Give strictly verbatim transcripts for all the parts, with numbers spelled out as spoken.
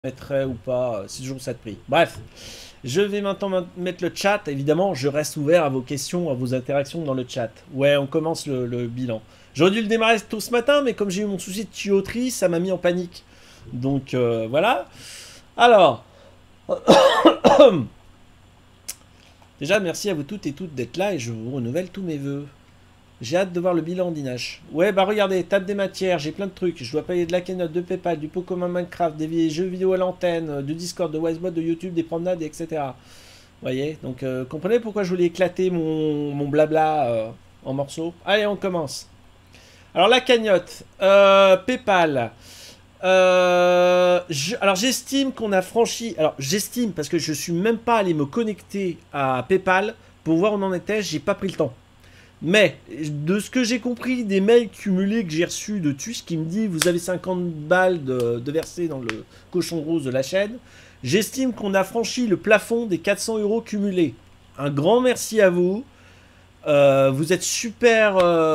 mettrais ou pas, c'est toujours ça de prix. Bref, je vais maintenant mettre le chat. Évidemment, je reste ouvert à vos questions, à vos interactions dans le chat. Ouais, on commence le, le bilan. J'aurais dû le démarrer tôt ce matin, mais comme j'ai eu mon souci de tuyauterie, ça m'a mis en panique. Donc euh, voilà. Alors, déjà, merci à vous toutes et toutes d'être là et je vous renouvelle tous mes vœux. J'ai hâte de voir le bilan d'Inash. Ouais, bah regardez, table des matières, j'ai plein de trucs. Je dois payer de la keynote, de PayPal, du Pokémon Minecraft, des jeux vidéo à l'antenne, du Discord, de Wisebot, de YouTube, des promenades, et cetera. Vous voyez, donc euh, comprenez pourquoi je voulais éclater mon, mon blabla euh, en morceaux. Allez, on commence. Alors la cagnotte, euh, PayPal. Euh, je, alors j'estime qu'on a franchi. Alors j'estime parce que je suis même pas allé me connecter à PayPal pour voir où on en était. J'ai pas pris le temps. Mais, de ce que j'ai compris des mails cumulés que j'ai reçus de Twitch qui me dit vous avez cinquante balles de, de versées dans le cochon rose de la chaîne, j'estime qu'on a franchi le plafond des quatre cents euros cumulés. Un grand merci à vous. Euh, vous êtes super...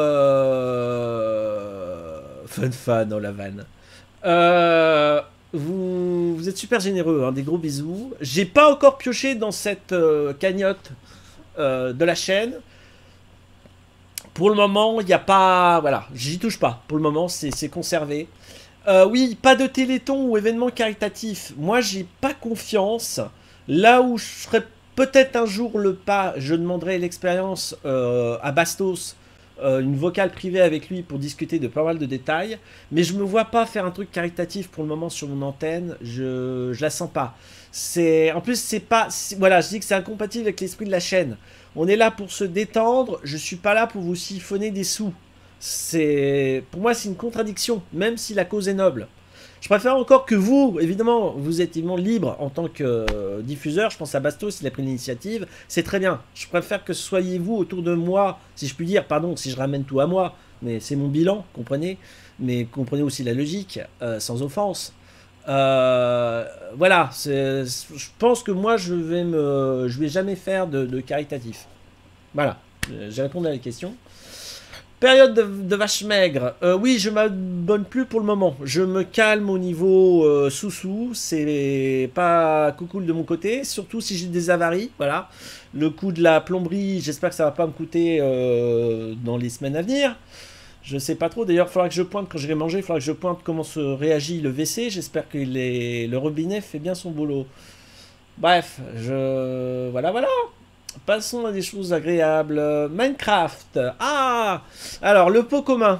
Euh... Fun fan dans la vanne. Euh... Vous, vous êtes super généreux, hein, des gros bisous. J'ai pas encore pioché dans cette euh, cagnotte euh, de la chaîne. Pour le moment, il n'y a pas... Voilà, j'y touche pas. Pour le moment, c'est conservé. Euh, oui, pas de téléthon ou événement caritatif. Moi, j'ai pas confiance. Là où je ferai peut-être un jour le pas, je demanderai l'expérience euh, à Bastos, euh, une vocale privée avec lui pour discuter de pas mal de détails. Mais je me vois pas faire un truc caritatif pour le moment sur mon antenne. Je, je la sens pas. C'est, en plus, c'est pas... Voilà, je dis que c'est incompatible avec l'esprit de la chaîne. On est là pour se détendre, je suis pas là pour vous siphonner des sous. C'est, pour moi, c'est une contradiction, même si la cause est noble. Je préfère encore que vous, évidemment, vous êtes évidemment libre en tant que euh, diffuseur. Je pense à Bastos, il a pris l'initiative. C'est très bien. Je préfère que ce soyez vous autour de moi, si je puis dire, pardon, si je ramène tout à moi. Mais c'est mon bilan, comprenez. Mais comprenez aussi la logique, euh, sans offense. Euh, voilà, je pense que moi je vais me, je vais jamais faire de, de caritatif. Voilà, j'ai répondu à la question. Période de, de vache maigre. Euh, oui, je m'abonne plus pour le moment. Je me calme au niveau euh, sous-sous. C'est pas cool de mon côté, surtout si j'ai des avaries. Voilà, le coût de la plomberie, j'espère que ça va pas me coûter euh, dans les semaines à venir. Je sais pas trop, d'ailleurs il faudra que je pointe quand j'irai manger, il faudra que je pointe comment se réagit le W C, j'espère que les... le robinet fait bien son boulot. Bref, je... Voilà, voilà. Passons à des choses agréables. Minecraft. Ah! Alors, le pot commun.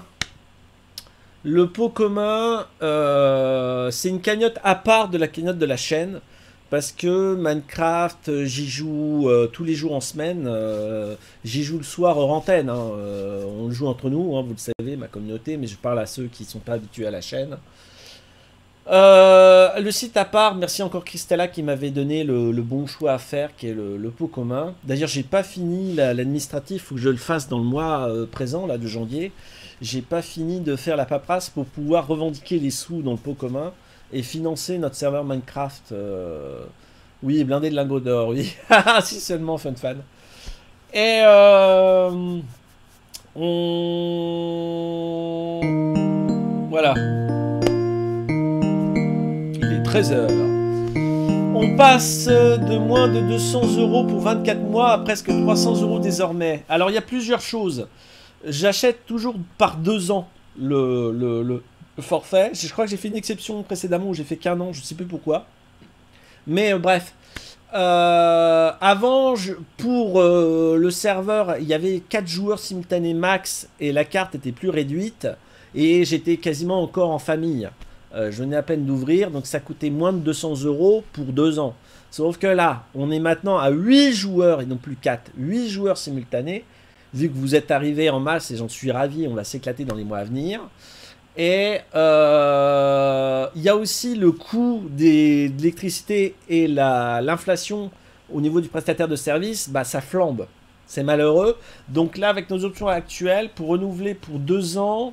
Le pot commun, euh, c'est une cagnotte à part de la cagnotte de la chaîne. Parce que Minecraft, j'y joue euh, tous les jours en semaine. Euh, j'y joue le soir hors antenne. Hein. Euh, on le joue entre nous, hein, vous le savez, ma communauté. Mais je parle à ceux qui ne sont pas habitués à la chaîne. Euh, le site à part, merci encore Christella qui m'avait donné le, le bon choix à faire, qui est le, le pot commun. D'ailleurs, j'ai pas fini l'administratif, il faut que je le fasse dans le mois euh, présent, là, de janvier. J'ai pas fini de faire la paperasse pour pouvoir revendiquer les sous dans le pot commun et financer notre serveur Minecraft. Euh... Oui, blindé de lingots d'or, oui. Si seulement, fun fan. Et euh... on... Voilà. Il est treize heures. On passe de moins de deux cents euros pour vingt-quatre mois à presque trois cents euros désormais. Alors, il y a plusieurs choses. J'achète toujours par deux ans le... le, le... Le forfait, je crois que j'ai fait une exception précédemment où j'ai fait qu'un an, je ne sais plus pourquoi. Mais euh, bref, euh, avant, je, pour euh, le serveur, il y avait quatre joueurs simultanés max et la carte était plus réduite. Et j'étais quasiment encore en famille. Euh, je venais à peine d'ouvrir, donc ça coûtait moins de deux cents euros pour deux ans. Sauf que là, on est maintenant à huit joueurs et non plus quatre. huit joueurs simultanés. Vu que vous êtes arrivés en masse et j'en suis ravi, on va s'éclater dans les mois à venir. Et euh, il y a aussi le coût des, de l'électricité et l'inflation au niveau du prestataire de service, bah ça flambe. C'est malheureux. Donc là, avec nos options actuelles, pour renouveler pour deux ans,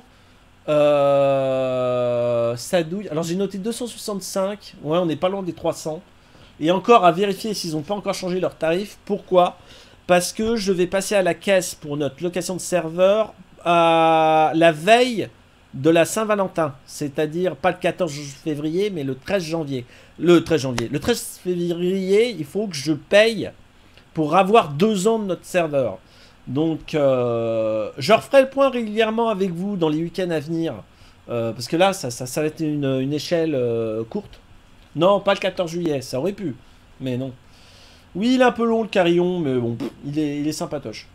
euh, ça douille. Alors j'ai noté deux cent soixante-cinq. Ouais, on n'est pas loin des trois cents. Et encore à vérifier s'ils n'ont pas encore changé leur tarif. Pourquoi? Parce que je vais passer à la caisse pour notre location de serveur à la veille de la Saint-Valentin, c'est-à-dire pas le quatorze février, mais le treize janvier. Le treize janvier. Le treize février, il faut que je paye pour avoir deux ans de notre serveur. Donc, euh, je referai le point régulièrement avec vous dans les week-ends à venir. Euh, parce que là, ça, ça, ça va être une, une échelle euh, courte. Non, pas le quatorze juillet, ça aurait pu. Mais non. Oui, il est un peu long le carillon, mais bon, il est, il est sympatoche.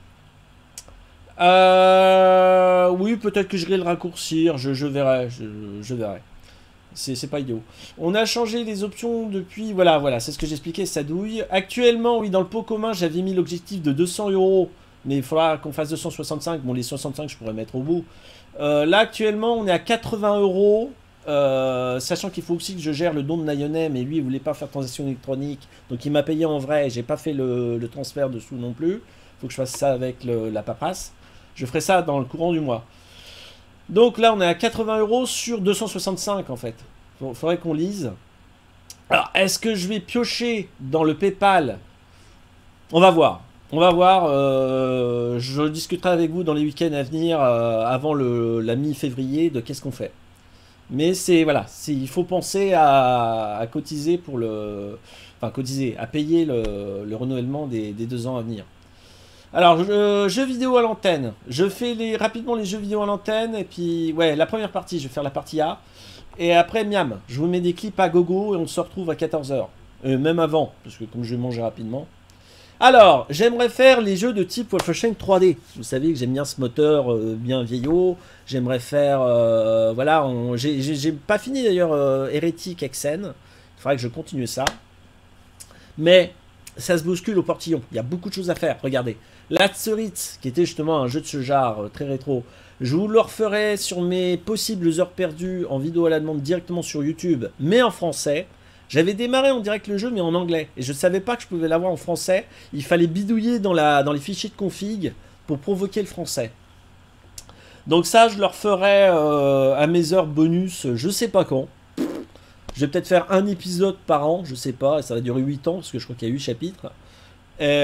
Euh, oui, peut-être que je vais le raccourcir, je, je verrai, je, je verrai. C'est pas idiot. On a changé les options depuis, voilà, voilà, c'est ce que j'expliquais, ça douille. Actuellement, oui, dans le pot commun, j'avais mis l'objectif de deux cents euros, mais il faudra qu'on fasse deux cent soixante-cinq. Bon, les soixante-cinq, je pourrais mettre au bout. Euh, là, actuellement, on est à quatre-vingts euros. Euh, sachant qu'il faut aussi que je gère le don de Nayonet, mais lui il voulait pas faire transaction électronique, donc il m'a payé en vrai, j'ai pas fait le, le transfert dessous non plus, faut que je fasse ça avec le, la paperasse, je ferai ça dans le courant du mois. Donc là on est à quatre-vingts euros sur deux cent soixante-cinq en fait, il faudrait qu'on lise. Alors est-ce que je vais piocher dans le PayPal? On va voir, on va voir, euh, je discuterai avec vous dans les week-ends à venir, euh, avant le, la mi-février, de qu'est-ce qu'on fait. Mais c'est, voilà, il faut penser à, à cotiser pour le... Enfin, cotiser, à payer le, le renouvellement des, des deux ans à venir. Alors, je, jeux vidéo à l'antenne. Je fais les, rapidement les jeux vidéo à l'antenne. Et puis, ouais, la première partie, je vais faire la partie A. Et après, miam, je vous mets des clips à gogo et on se retrouve à quatorze heures. Euh, même avant, parce que comme je vais manger rapidement. Alors, j'aimerais faire les jeux de type Wolfenstein trois D. Vous savez que j'aime bien ce moteur euh, bien vieillot. J'aimerais faire... Euh, voilà, j'ai pas fini d'ailleurs euh, Heretic Hexen. Il faudrait que je continue ça. Mais ça se bouscule au portillon. Il y a beaucoup de choses à faire. Regardez. Latzeritz, qui était justement un jeu de ce genre euh, très rétro. Je vous le referai sur mes possibles heures perdues en vidéo à la demande directement sur YouTube, mais en français. J'avais démarré en direct le jeu, mais en anglais. Et je ne savais pas que je pouvais l'avoir en français. Il fallait bidouiller dans, la, dans les fichiers de config pour provoquer le français. Donc ça, je leur ferai euh, à mes heures bonus, je sais pas quand. Je vais peut-être faire un épisode par an, je sais pas. Et ça va durer huit ans, parce que je crois qu'il y a huit chapitres. Et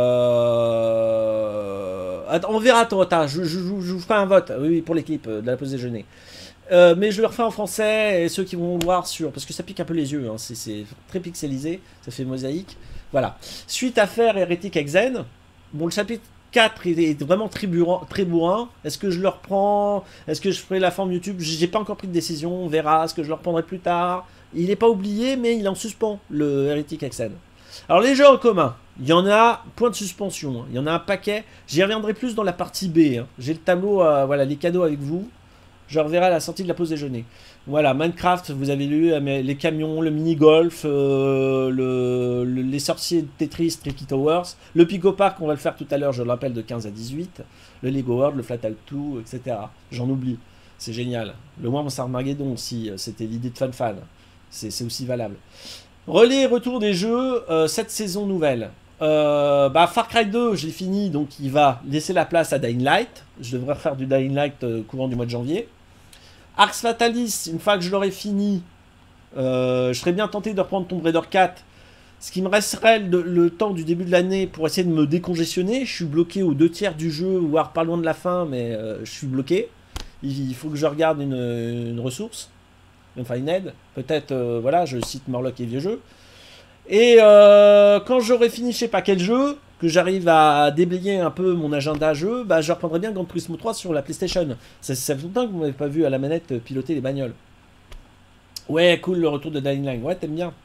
euh... Attends, on verra, attends, attends je, je, je, je vous ferai un vote, oui, pour l'équipe de la pause déjeuner. Euh, mais je le refais en français, et ceux qui vont voir sur... Parce que ça pique un peu les yeux, hein, c'est très pixelisé, ça fait mosaïque. Voilà. Suite à faire Heretic Hexen, bon, le chapitre quatre est vraiment très bourrin. Est-ce que je le reprends? Est-ce que je ferai la forme YouTube? J'ai pas encore pris de décision, on verra. Est-ce que je le reprendrai plus tard? Il n'est pas oublié, mais il est en suspens, le Heretic Hexen. Alors, les jeux en commun, il y en a, point de suspension, hein, il y en a un paquet. J'y reviendrai plus dans la partie B. Hein. J'ai le tableau, euh, voilà, les cadeaux avec vous. Je reverrai à la sortie de la pause déjeuner. Voilà, Minecraft, vous avez lu, les camions, le mini-golf, euh, le, le, les sorciers de Tetris, Tricky Towers, le Pico Park, on va le faire tout à l'heure, je le rappelle, de quinze à dix-huit, le Lego World, le Flat Out deux, et cetera. J'en oublie, c'est génial. Le Worms Armageddon aussi, c'était l'idée de FanFan, c'est aussi valable. Relais et retour des jeux, euh, cette saison nouvelle. Euh, bah, Far Cry deux, j'ai fini, donc il va laisser la place à Dying Light. Je devrais refaire du Dying Light euh, courant du mois de janvier. Arx Fatalis, une fois que je l'aurai fini, euh, je serais bien tenté de reprendre Tomb Raider quatre. Ce qui me resterait le, le temps du début de l'année pour essayer de me décongestionner. Je suis bloqué aux deux tiers du jeu, voire pas loin de la fin, mais euh, je suis bloqué. Il, il faut que je regarde une, une ressource, enfin une aide. Peut-être, euh, voilà, je cite Morlock et Vieux Jeux. Et euh, quand j'aurai fini je sais pas quel jeu, que j'arrive à déblayer un peu mon agenda jeu, bah je reprendrai bien Gran Turismo trois sur la PlayStation. Ça, ça fait longtemps que vous m'avez pas vu à la manette piloter les bagnoles. Ouais, cool, le retour de Dying Light. Ouais, t'aimes bien.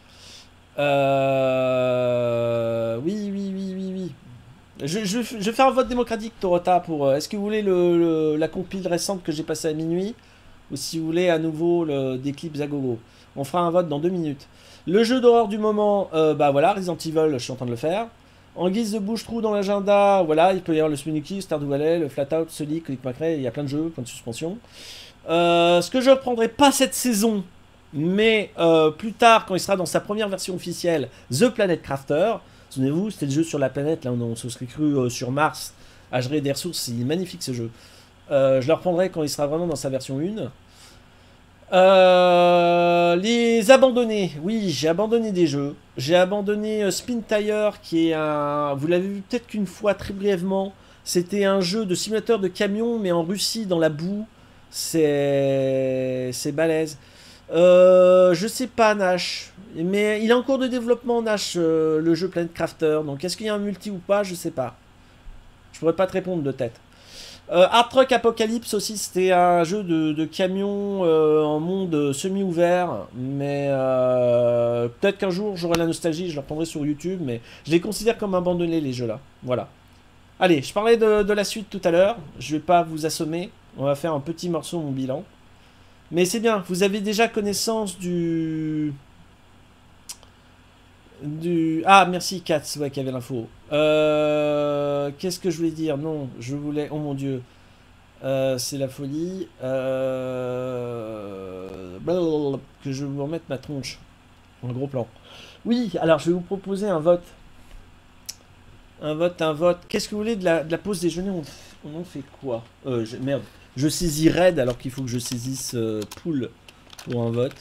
Euh... Oui, oui, oui, oui, oui. Je, je, je vais faire un vote démocratique, Torota, pour... Est-ce que vous voulez le, le, la compile récente que j'ai passée à minuit? Ou si vous voulez à nouveau le, des clips à gogo? On fera un vote dans deux minutes. Le jeu d'horreur du moment, euh, bah voilà, Resident Evil, je suis en train de le faire. En guise de bouche-trou dans l'agenda, voilà, il peut y avoir le Spelunky, Stardew Valley, le Flatout, Sonic, Click Macrae, il y a plein de jeux, plein de suspensions. Euh, ce que je reprendrai pas cette saison, mais euh, plus tard, quand il sera dans sa première version officielle, The Planet Crafter. Souvenez-vous, c'était le jeu sur la planète, là où on se serait cru euh, sur Mars, à gérer des ressources, c'est magnifique ce jeu. Euh, je le reprendrai quand il sera vraiment dans sa version un. Euh, les abandonnés, oui, j'ai abandonné des jeux. J'ai abandonné euh, Spin Tire, qui est un... Vous l'avez vu peut-être qu'une fois, très brièvement. C'était un jeu de simulateur de camion, mais en Russie, dans la boue. C'est c'est balèze. Euh, je sais pas, Nash. Mais il est en cours de développement, Nash, euh, le jeu Planet Crafter. Donc est-ce qu'il y a un multi ou pas? Je sais pas. Je pourrais pas te répondre de tête. Euh, Hard Truck Apocalypse aussi, c'était un jeu de, de camion euh, en monde semi-ouvert. Mais euh, peut-être qu'un jour j'aurai la nostalgie, je le reprendrai sur YouTube. Mais je les considère comme abandonnés, les jeux-là. Voilà. Allez, je parlais de, de la suite tout à l'heure. Je vais pas vous assommer. On va faire un petit morceau, mon bilan. Mais c'est bien, vous avez déjà connaissance du... du... Ah, merci, Katz, ouais, qui avait l'info. Euh... Qu'est-ce que je voulais dire? Non, je voulais... Oh mon Dieu. Euh, c'est la folie. Euh... Blablabla, que je vais vous remettre ma tronche. Un gros plan. Oui, alors je vais vous proposer un vote. Un vote, un vote. Qu'est-ce que vous voulez de la, de la pause déjeuner? on, on en fait quoi? euh, je... Merde. Je saisis raid alors qu'il faut que je saisisse euh, pool pour un vote.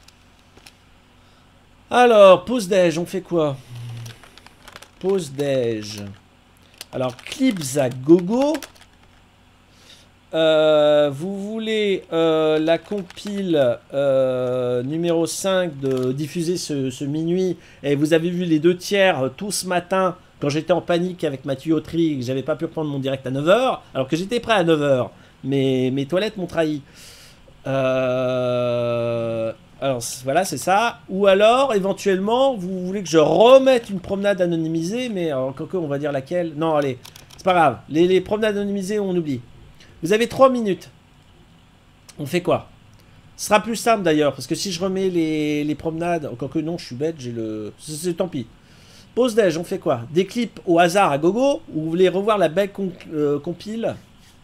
Alors, pause déj, on fait quoi? Pause déj. Alors, clips à gogo. Euh, vous voulez euh, la compile euh, numéro cinq de diffuser ce, ce minuit. Et vous avez vu les deux tiers euh, tout ce matin quand j'étais en panique avec ma tuyauterie et que j'avais pas pu reprendre mon direct à neuf heures. Alors que j'étais prêt à neuf heures. Mais mes toilettes m'ont trahi. Euh... Alors voilà, c'est ça. Ou alors, éventuellement, vous voulez que je remette une promenade anonymisée, mais encore que, on va dire laquelle. Non, allez, c'est pas grave. Les, les promenades anonymisées, on oublie. Vous avez trois minutes. On fait quoi? Ce sera plus simple d'ailleurs, parce que si je remets les, les promenades, encore que non, je suis bête, j'ai le... C'est tant pis. Pause déj, on fait quoi? Des clips au hasard à gogo? Ou vous voulez revoir la belle comp euh, compile?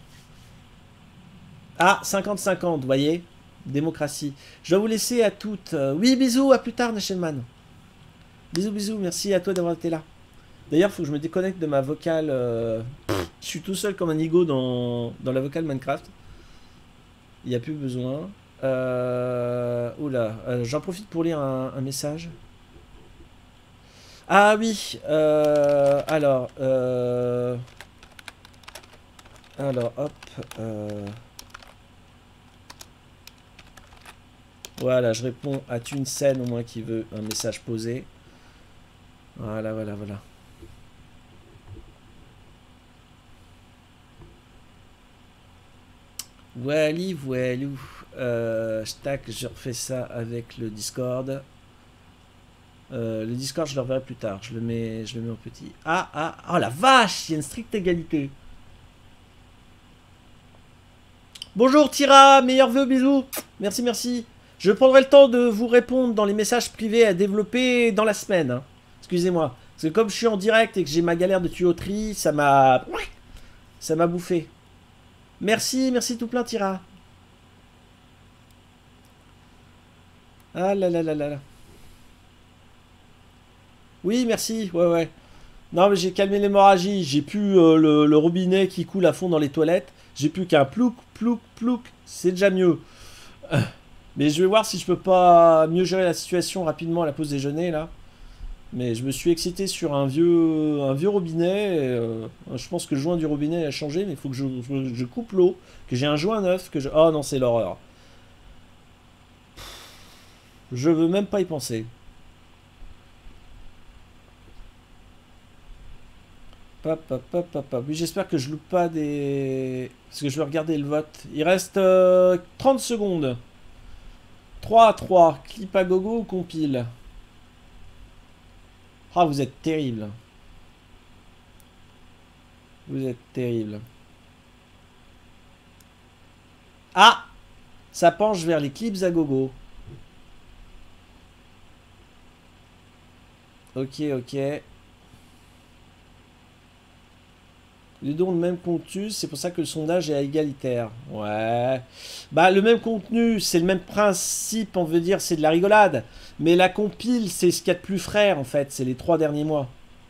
Ah, cinquante cinquante, vous voyez? Démocratie. Je dois vous laisser à toutes. Euh, oui, bisous, à plus tard, Nashenman. Bisous, bisous, merci à toi d'avoir été là. D'ailleurs, il faut que je me déconnecte de ma vocale. Euh... Je suis tout seul comme un ego dans, dans la vocale Minecraft. Il n'y a plus besoin. Euh... Oula, euh, j'en profite pour lire un, un message. Ah oui, euh... alors... Euh... Alors, hop... Euh... Voilà, je réponds à une scène au moins qui veut un message posé. Voilà, voilà, voilà. Voilà, voilà. Euh, tac, je refais ça avec le Discord. Euh, le Discord, je le reverrai plus tard. Je le mets, je le mets en petit. Ah, ah, oh la vache, il y a une stricte égalité. Bonjour Tira, meilleurs vœux, bisous. Merci, merci. Je prendrai le temps de vous répondre dans les messages privés à développer dans la semaine. Hein. Excusez-moi. Parce que comme je suis en direct et que j'ai ma galère de tuyauterie, ça m'a... Ça m'a bouffé. Merci, merci tout plein, Tira. Ah là là là là là. Oui, merci. Ouais, ouais. Non, mais j'ai calmé l'hémorragie. J'ai plus euh, le, le robinet qui coule à fond dans les toilettes. J'ai plus qu'un plouc, plouc, plouc. C'est déjà mieux. Euh. Mais je vais voir si je peux pas mieux gérer la situation rapidement à la pause déjeuner là. Mais je me suis excité sur un vieux, un vieux robinet. Et, euh, je pense que le joint du robinet a changé, mais il faut que je, je, je coupe l'eau, que j'ai un joint neuf, que je... Oh non, c'est l'horreur. Je veux même pas y penser. Pop, pop, pop, pop, pop. Oui, j'espère que je loupe pas des... Parce que je vais regarder le vote. Il reste euh, trente secondes. trois à trois. Clip à gogo ou compile? Ah, vous êtes terrible. Vous êtes terrible. Ah! Ça penche vers les clips à gogo. Ok, ok. Les deux ont le même contenu, c'est pour ça que le sondage est égalitaire. Ouais. Bah, le même contenu, c'est le même principe, on veut dire, c'est de la rigolade. Mais la compile, c'est ce qu'il y a de plus frais, en fait. C'est les trois derniers mois.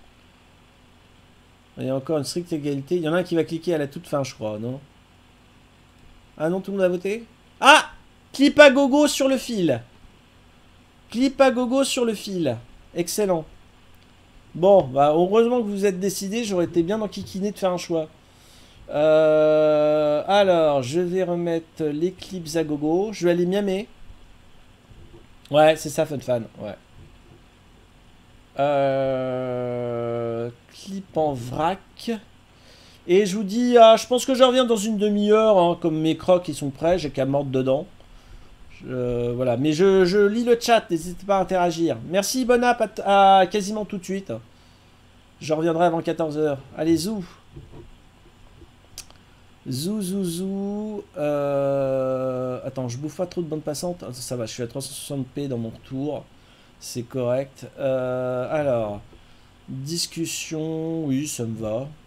Il y a encore une stricte égalité. Il y en a un qui va cliquer à la toute fin, je crois, non? Ah non, tout le monde a voté? Ah! Clip à gogo sur le fil. Clip à gogo sur le fil. Excellent. Bon, bah heureusement que vous êtes décidé, j'aurais été bien enquiquiné de faire un choix. Euh, alors, je vais remettre l'éclipse à gogo. Je vais aller miamer. Ouais, c'est ça, Fun Fan. Ouais. Euh, clip en vrac. Et je vous dis, ah, je pense que je reviens dans une demi-heure. Hein, comme mes crocs ils sont prêts, j'ai qu'à mordre dedans. Je- voilà, mais je, je lis le chat, n'hésitez pas à interagir. Merci, bonne app à, à quasiment tout de suite. Je reviendrai avant quatorze heures. Allez, zou. Zou, zou, zou. Euh... Attends, je bouffe pas trop de bande passante. Ah, ça va, je suis à trois cent soixante p dans mon retour. C'est correct. Euh, alors, discussion, oui, ça me va.